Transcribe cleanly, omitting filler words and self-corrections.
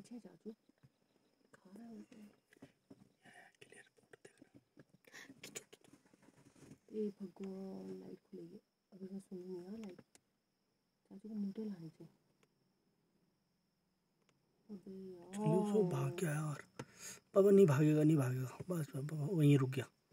पीछे जाजू खा रहा है उसे। क्लियर फोटो देख रहा। ए भगवान लाइट खुलेगी अभी मैं सुनूंगी ना लाइट। चाचू को मुंडे लाने चाहिए। अबे चलिए उसको भाग यार गया यार। पापा नहीं भागेगा नहीं भागेगा, बस पापा वहीं रुक गया।